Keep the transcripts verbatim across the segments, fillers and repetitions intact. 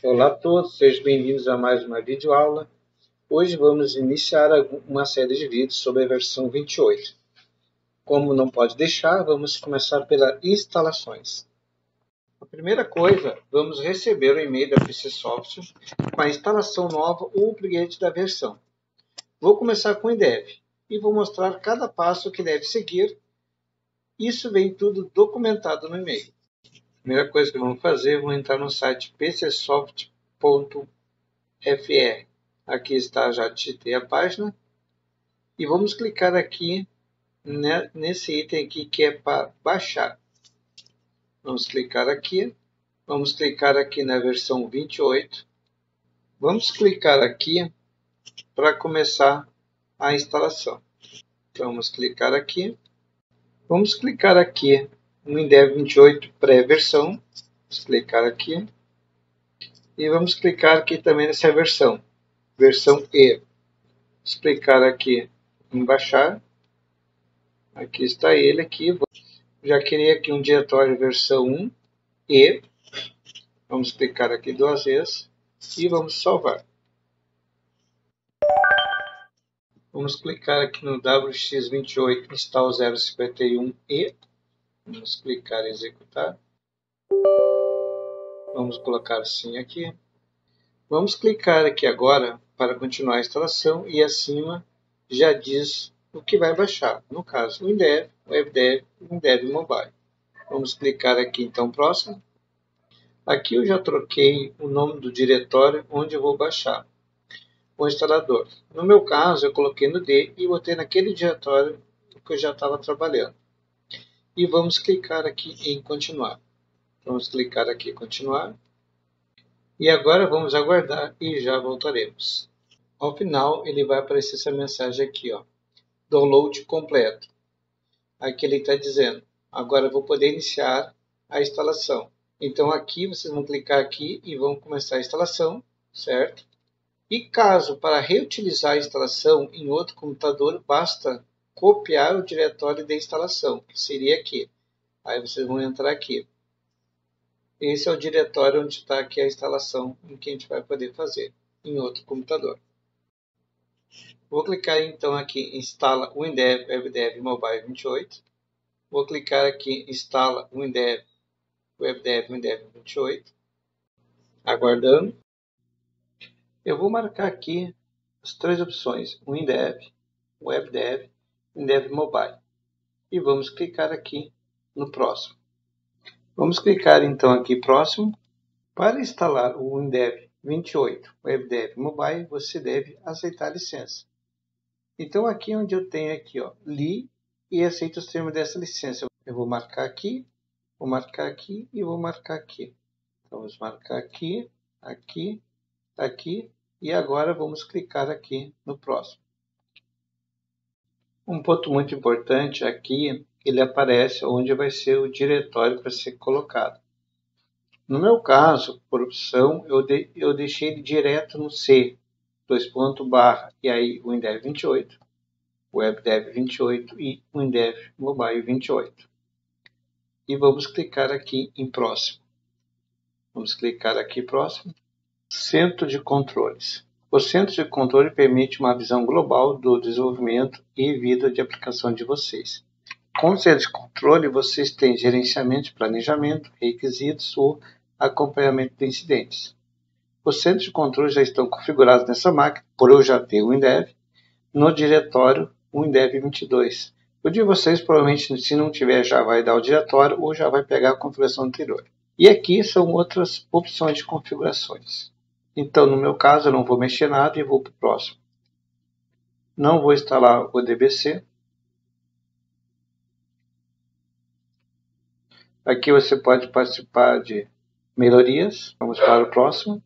Olá a todos, sejam bem-vindos a mais uma videoaula. Hoje vamos iniciar uma série de vídeos sobre a versão vinte e oito. Como não pode deixar, vamos começar pelas instalações. A primeira coisa, vamos receber o e-mail da P C Software com a instalação nova ou upgrade da versão. Vou começar com o INDEV e vou mostrar cada passo que deve seguir. Isso vem tudo documentado no e-mail. Primeira coisa que vamos fazer, vamos entrar no site p c soft ponto f r. Aqui está, já digitei a página. E vamos clicar aqui nesse item aqui que é para baixar. Vamos clicar aqui. Vamos clicar aqui na versão vinte e oito. Vamos clicar aqui para começar a instalação. Então, vamos clicar aqui. Vamos clicar aqui no INDEV vinte e oito pré-versão. Vamos clicar aqui. E vamos clicar aqui também nessa versão. Versão E. Vamos clicar aqui em baixar. Aqui está ele aqui. Já criei aqui um diretório versão um E. Vamos clicar aqui duas vezes e vamos salvar. Vamos clicar aqui no W X vinte e oito install zero cinquenta e um E. Vamos clicar em executar. Vamos colocar sim aqui. Vamos clicar aqui agora para continuar a instalação e acima já diz o que vai baixar. No caso, o INDEV, o WebDev e o INDEV Mobile. Vamos clicar aqui então próximo. Aqui eu já troquei o nome do diretório onde eu vou baixar o instalador. No meu caso, eu coloquei no D e botei naquele diretório que eu já estava trabalhando. E vamos clicar aqui em continuar. Vamos clicar aqui em continuar. E agora vamos aguardar e já voltaremos. Ao final, ele vai aparecer essa mensagem aqui, ó. Download completo. Aqui ele está dizendo, agora eu vou poder iniciar a instalação. Então aqui vocês vão clicar aqui e vão começar a instalação, certo? E caso para reutilizar a instalação em outro computador, basta copiar o diretório de instalação, que seria aqui. Aí vocês vão entrar aqui. Esse é o diretório onde está aqui a instalação em que a gente vai poder fazer em outro computador. Vou clicar então aqui em instala o INDEV WebDev Mobile vinte e oito. Vou clicar aqui em instala o INDEV WebDev INDEV vinte e oito. Aguardando. Eu vou marcar aqui as três opções, o INDEV, o WebDev, o INDEV Mobile. E vamos clicar aqui no próximo. Vamos clicar então aqui próximo. Para instalar o INDEV vinte e oito WebDev Mobile, você deve aceitar a licença. Então aqui onde eu tenho aqui, ó, li e aceito os termos dessa licença. Eu vou marcar aqui, vou marcar aqui e vou marcar aqui. Então, vamos marcar aqui, aqui, aqui e agora vamos clicar aqui no próximo. Um ponto muito importante aqui, ele aparece onde vai ser o diretório para ser colocado. No meu caso, por opção, eu, de, eu deixei ele direto no C, dois pontos, barra, e aí o INDEV vinte e oito, o WebDev vinte e oito e o INDEV Mobile vinte e oito. E vamos clicar aqui em próximo. Vamos clicar aqui próximo. Centro de controles. O centro de controle permite uma visão global do desenvolvimento e vida de aplicação de vocês. Com o centro de controle, vocês têm gerenciamento de planejamento, requisitos ou acompanhamento de incidentes. Os centros de controle já estão configurados nessa máquina, por eu já ter o INDEV, no diretório o INDEV vinte e dois. O de vocês, provavelmente, se não tiver, já vai dar o diretório ou já vai pegar a configuração anterior. E aqui são outras opções de configurações. Então, no meu caso, eu não vou mexer nada e vou para o próximo. Não vou instalar o D B C. Aqui você pode participar de melhorias. Vamos para o próximo.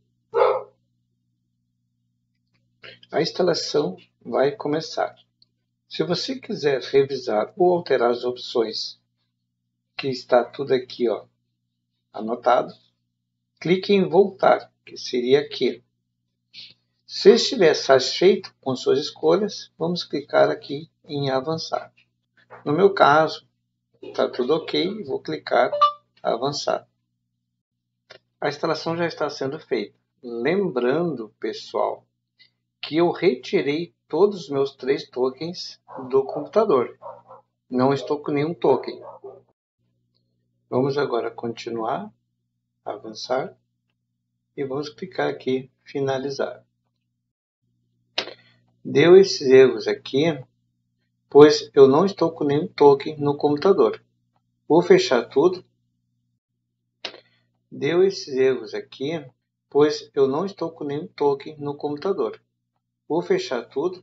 A instalação vai começar. Se você quiser revisar ou alterar as opções, que está tudo aqui, ó, anotado, clique em voltar, que seria aqui. Se estiver satisfeito com suas escolhas, vamos clicar aqui em avançar. No meu caso, está tudo ok, vou clicar avançar. A instalação já está sendo feita. Lembrando, pessoal, que eu retirei todos os meus três tokens do computador. Não estou com nenhum token. Vamos agora continuar, avançar, e vamos clicar aqui, finalizar. Deu esses erros aqui, pois eu não estou com nenhum token no computador. Vou fechar tudo. Deu esses erros aqui, pois eu não estou com nenhum token no computador. Vou fechar tudo.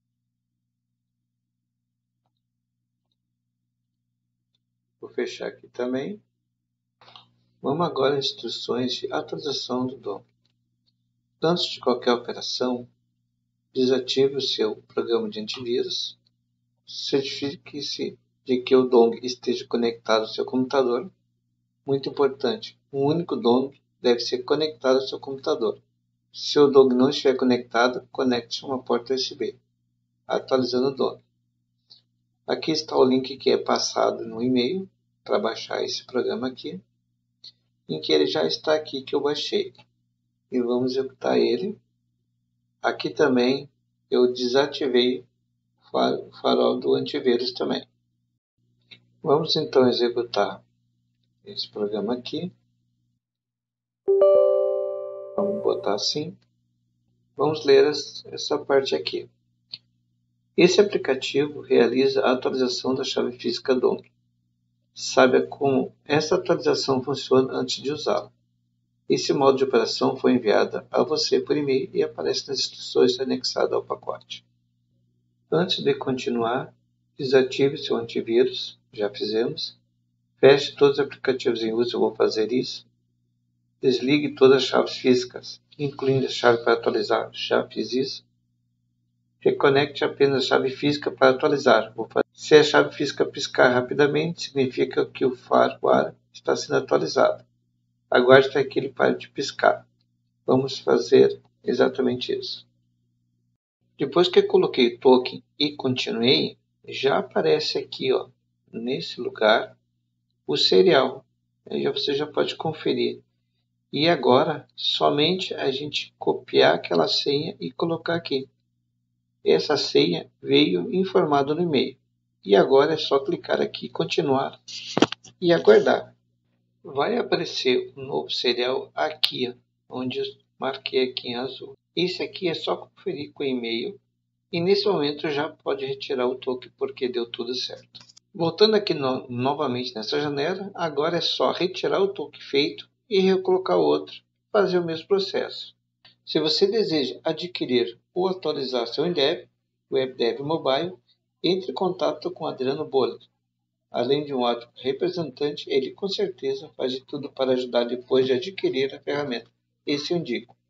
Vou fechar aqui também. Vamos agora às instruções de atualização do D O M. Antes de qualquer operação, desative o seu programa de antivírus. Certifique-se de que o dong esteja conectado ao seu computador. Muito importante, um único dong deve ser conectado ao seu computador. Se o dong não estiver conectado, conecte uma porta U S B. Atualizando o dong. Aqui está o link que é passado no e-mail para baixar esse programa aqui, em que ele já está aqui que eu baixei. E vamos executar ele. Aqui também eu desativei o farol do antivírus também. Vamos então executar esse programa aqui. Vamos botar assim. Vamos ler essa parte aqui. Esse aplicativo realiza a atualização da chave física dong. Saiba como essa atualização funciona antes de usá-la. Esse modo de operação foi enviado a você por e-mail e aparece nas instruções anexadas ao pacote. Antes de continuar, desative seu antivírus, já fizemos. Feche todos os aplicativos em uso, eu vou fazer isso. Desligue todas as chaves físicas, incluindo a chave para atualizar, já fiz isso. Reconecte apenas a chave física para atualizar. Vou fazer. Se a chave física piscar rapidamente, significa que o firmware está sendo atualizado. Aguarde até que ele pare de piscar. Vamos fazer exatamente isso. Depois que eu coloquei o token e continuei, já aparece aqui, ó, nesse lugar, o serial. Aí você já pode conferir. E agora, somente a gente copiar aquela senha e colocar aqui. Essa senha veio informada no e-mail. E agora é só clicar aqui, continuar e aguardar. Vai aparecer um novo serial aqui, ó, onde eu marquei aqui em azul. Esse aqui é só conferir com o e-mail. E nesse momento já pode retirar o token porque deu tudo certo. Voltando aqui no, novamente nessa janela, agora é só retirar o token feito e recolocar outro, fazer o mesmo processo. Se você deseja adquirir ou atualizar seu Indev, WebDev Mobile, entre em contato com Adriano Boller. Além de um ótimo representante, ele com certeza faz de tudo para ajudar depois de adquirir a ferramenta. Esse eu indico.